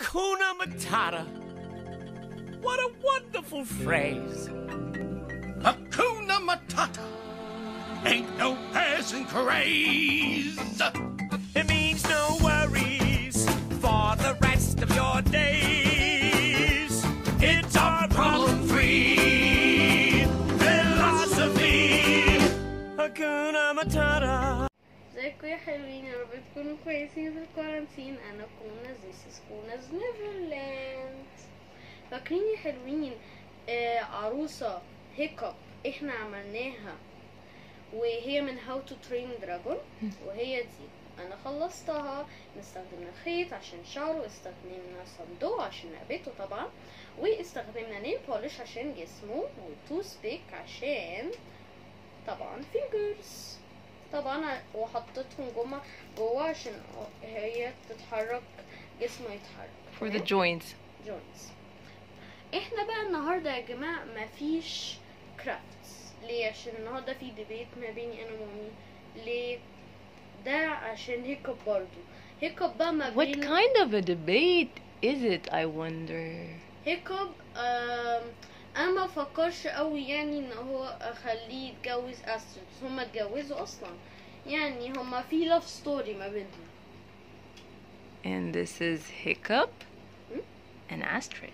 Hakuna Matata. What a wonderful phrase. Hakuna Matata. Ain't no passing craze. It means no worries for the rest of your days. It's our problem-free philosophy. Hakuna Matata. ازيكم يا حلوين، يا رب تكونوا كويسين في الكورنتين. انا كونا This is كونا's Neverland. فاكرين يا حلوين عروسة هيكوب احنا عملناها وهي من How to Train Dragon؟ وهي دي انا خلصتها. استخدمنا خيط عشان شعره، استخدمنا صندوق عشان رقبته طبعا، واستخدمنا نيل بولش عشان جسمه، وتوث بيك عشان طبعا فينجرز طبعا، وحطيتهم جوه عشان هي تتحرك، جسمه يتحرك for the joints. احنا بقى النهارده يا جماعه مفيش كرافتس. ليه؟ عشان النهارده في ديبيت ما بيني انا ومامي. ليه؟ ده عشان هيكوب برضو. هيكوب بقى ما What بين kind of a debate is it, I wonder? هيكوب انا ما فكرش قوي يعني ان هو اخليه يتجوز استرد. هما اتجوزوا اصلا، يعني هما في لاف ستوري ما بينهم. And this is Hiccup and Astrid.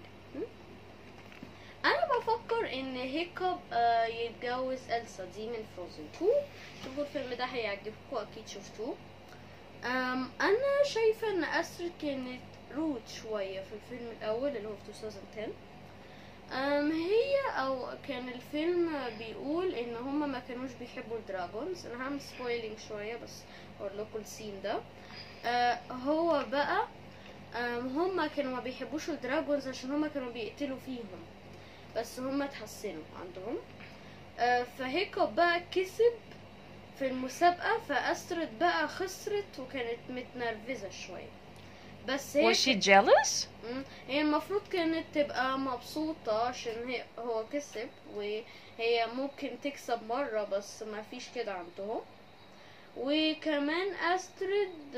انا بفكر ان هيكوب يتجوز إلسا دي من فروزن 2. شوفوا الفيلم ده هيعجبكم، اكيد شفتوه. انا شايفه ان استرد كانت رود شويه في الفيلم الاول اللي هو في 2010. هي او كان الفيلم بيقول ان هما ما كانوش بيحبوا الدراجونز. انا هعمل سبويلينج شويه بس اقول لكم السين ده. هو بقى هما كانوا ما بيحبوش الدراجونز عشان هما كانوا بيقتلوا فيهم، بس هما اتحسنوا عندهم. فهيكوب بقى كسب في المسابقة، فأسترد بقى خسرت وكانت متنرفزة شوية. بس هي Was she jealous? هي المفروض كانت تبقى مبسوطة عشان هو كسب، وهي ممكن تكسب مرة بس ما فيش كده عندهم. وكمان أسترد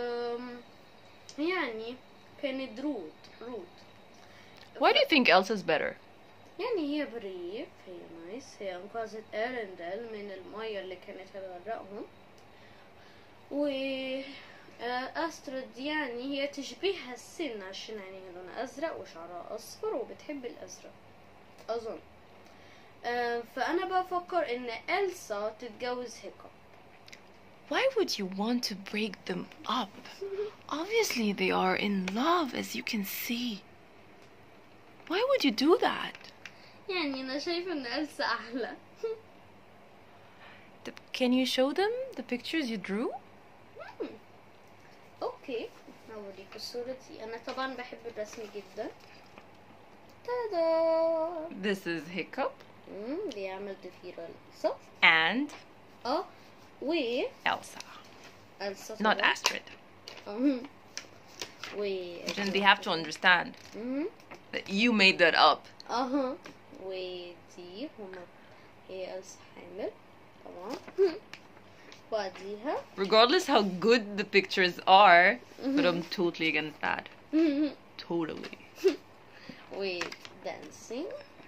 يعني كانت رود. Why do you think Elsa's better? يعني هي بريف، هي نايس، هي انقذت ارندل من المية اللي كانت هتغرقهم. و أسترد يعني هي تشبيهها السن عشان يعني لونها أزرق وشعرها أصفر وبتحب الأزرق أظن. فأنا بفكر إن إلسا تتجوز هيكوب. Why would you want to break them up? Obviously they are in love, as you can see. Why would you do that? يعني أنا شايفة إن إلسا أحلى. Can you show them the pictures you drew? اوكي، هوريكوا الصورة دي. انا طبعا بحب الرسم جدا. تادا! This is Hiccup بيعمل ضفيرة لإلسا. and و Elsa. إلسا Not طبعا. Astrid. And they have to understand that you made that up. ودي هما هي إلسا حامل طبعا. واديها. Regardless how good the pictures are, but I'm totally against that. Totally. We dancing.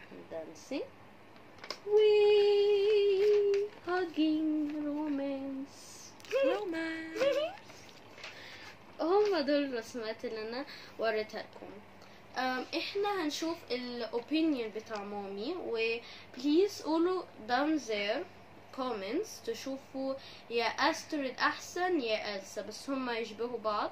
Hugging, romance. هم دول الرسمات اللي انا وريتها لكم. احنا هنشوف الاوبينيون بتاع مامي، و please قولوا down there comments تشوفوا يا أسترد أحسن يا إلسا، بس هما يشبهوا بعض.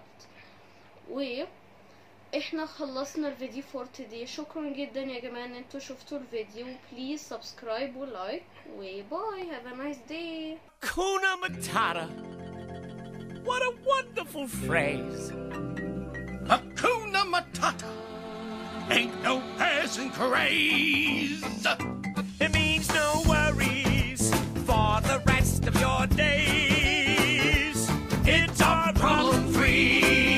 وإحنا خلصنا الفيديو for today. شكرا جدا يا جماعة إن انتوا شفتوا الفيديو. please subscribe و like وباي. have a nice day. Hakuna Matata. What a wonderful phrase. Hakuna Matata. Ain't no passing craze. It means no worries for the rest of your days. It's our problem-free